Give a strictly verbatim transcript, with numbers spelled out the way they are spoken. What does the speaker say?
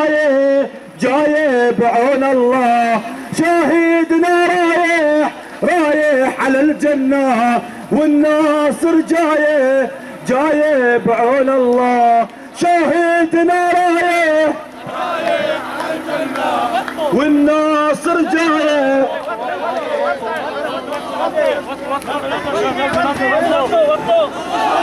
جايه جايه بعون الله، شهيدنا رايح رايح على الجنة، والناصر جايه جايه بعون الله، شهيدنا رايح رايح على الجنة، والناصر جايه. وطوا وطوا